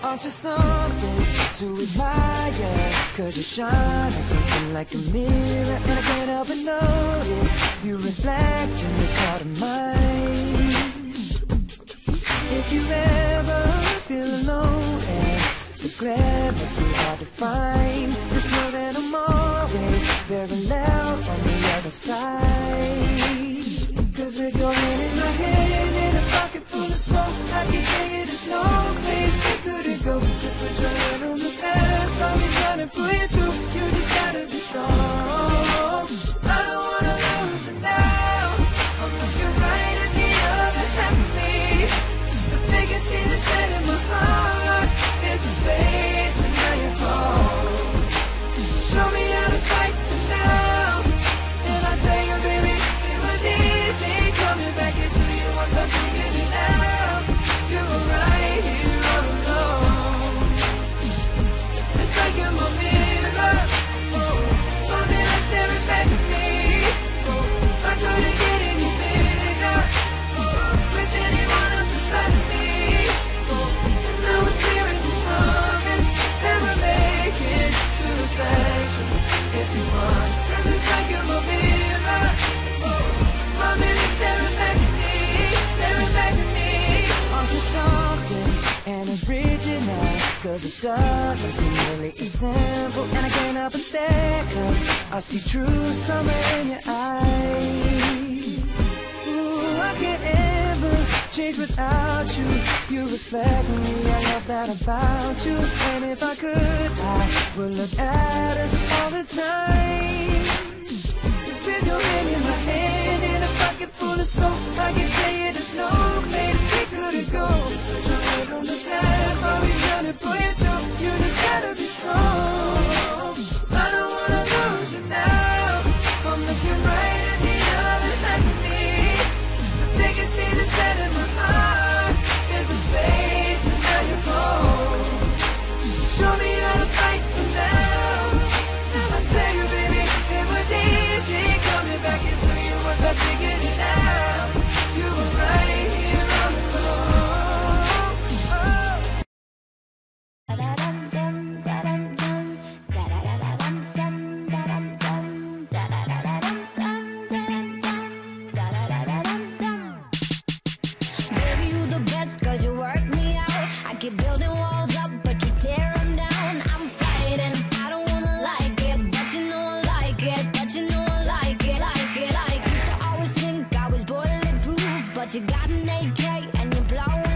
Aren't you something to admire? 'Cause you shine like something like a mirror, and I can't help but notice you reflect in this heart of mine. If you ever feel alone and the glare makes me hard to find, just know that I'm always very loud on the other side. 'Cause with your hand in my hand and a pocket full of soul, I can tell you there's no place we couldn't go. Just put your hand on the past, I'll be trying to pull you through. You just gotta be strong. I don't wanna lose you now. I'm looking right at the other half of me. If they can see the set in my heart, there's a space and now you're home. Show me how to fight for now, and I'll tell you, baby, it was easy coming back into you once I figured it out. You were right here all alone. It's like you're my mirror, my mirror staring back at me. I couldn't get any bigger with anyone else beside me. And now it's clear as a promise that we're making two reflections into one. 'Cause it's like you're my mirror, my mirror staring back at me, staring back at me. Aren't you something and original? 'Cause it doesn't seem really as simple, and I can't help but stare, 'cause I see true summer in your eyes. Ooh, I can't ever change without you. You reflect me, I love that about you. And if I could, I would look at us all the time. Just with your hand in my hand and a pocket full of soap, I can tell you there's no place we couldn't go. Just put your head on the past, I'll be trying to pull you through. You just gotta be strong. I don't wanna lose you now. I'm looking right at the other half of me. They can see the set in my heart. There's a space and now you're home. Show me how to fight for now, and I'll tell you, baby, it was easy coming back into you once I figured it out. You were right here all along. Baby, you the best 'cause you work me out. I keep building walls up, but you tear them down. I'm fighting, I don't wanna like it, but you know I like it, but you know I like it, like it, like it. Used to always think I was bulletproof, but you got an AK and you're blowing